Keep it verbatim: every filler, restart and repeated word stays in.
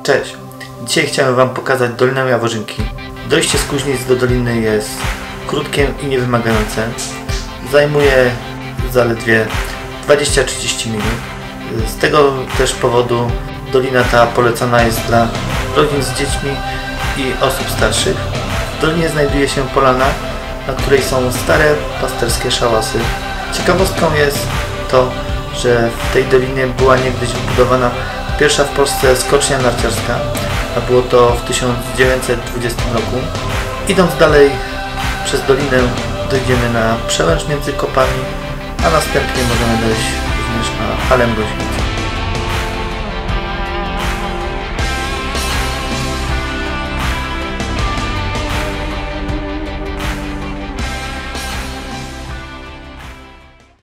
Cześć! Dzisiaj chciałem Wam pokazać Dolinę Jaworzynki. Dojście z Kuźnic do doliny jest krótkie i niewymagające. Zajmuje zaledwie dwadzieścia do trzydziestu minut. Z tego też powodu dolina ta polecana jest dla rodzin z dziećmi i osób starszych. W dolinie znajduje się polana, na której są stare pasterskie szałasy. Ciekawostką jest to, że w tej dolinie była niegdyś wybudowana pierwsza w Polsce skocznia narciarska, a było to w tysiąc dziewięćset dwudziestym roku. Idąc dalej przez dolinę dojdziemy na przełęcz między kopami, a następnie możemy dojść również na halę mroźnicę.